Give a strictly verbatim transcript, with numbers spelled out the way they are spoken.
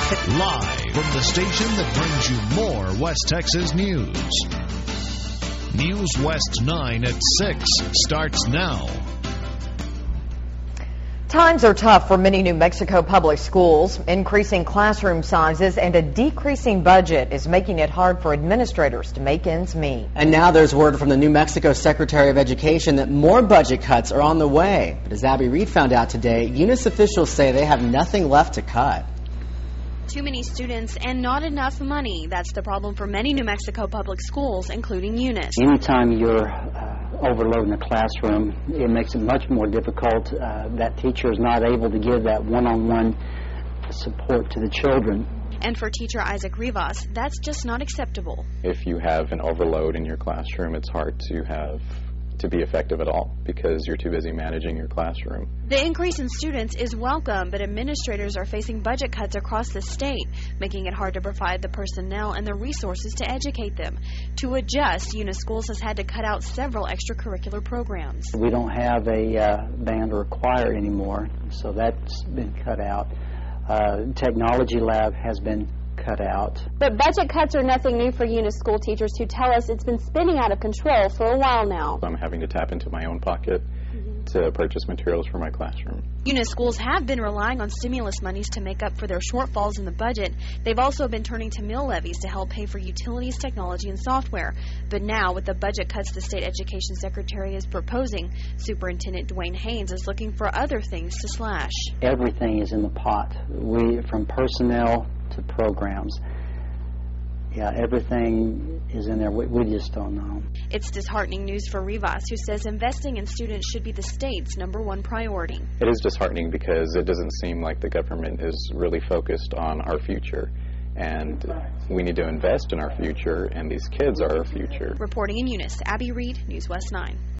Live from the station that brings you more West Texas news. News West nine at six starts now. Times are tough for many New Mexico public schools. Increasing classroom sizes and a decreasing budget is making it hard for administrators to make ends meet. And now there's word from the New Mexico Secretary of Education that more budget cuts are on the way. But as Abby Reed found out today, Eunice officials say they have nothing left to cut. Too many students and not enough money. That's the problem for many New Mexico public schools, including Eunice. Anytime you're uh, overloading the classroom, it makes it much more difficult. Uh, that teacher is not able to give that one-on-one support to the children. And for teacher Isaac Rivas, that's just not acceptable. If you have an overload in your classroom, it's hard to have to be effective at all because you're too busy managing your classroom. The increase in students is welcome, but administrators are facing budget cuts across the state, making it hard to provide the personnel and the resources to educate them. To adjust, Eunice Schools has had to cut out several extracurricular programs. We don't have a uh, band or a choir anymore, so that's been cut out. Uh, technology lab has been cut out. But budget cuts are nothing new for Eunice school teachers who tell us it's been spinning out of control for a while now. I'm having to tap into my own pocket mm-hmm. to purchase materials for my classroom. Eunice Schools have been relying on stimulus monies to make up for their shortfalls in the budget. They've also been turning to mill levies to help pay for utilities, technology, and software. But now, with the budget cuts the state education secretary is proposing, Superintendent Dwain Haynes is looking for other things to slash. Everything is in the pot. We, from personnel to programs. Yeah, everything is in there. We, we just don't know. It's disheartening news for Rivas, who says investing in students should be the state's number one priority. It is disheartening because it doesn't seem like the government is really focused on our future. And we need to invest in our future, and these kids are our future. Reporting in Eunice, Abby Reed, News West nine.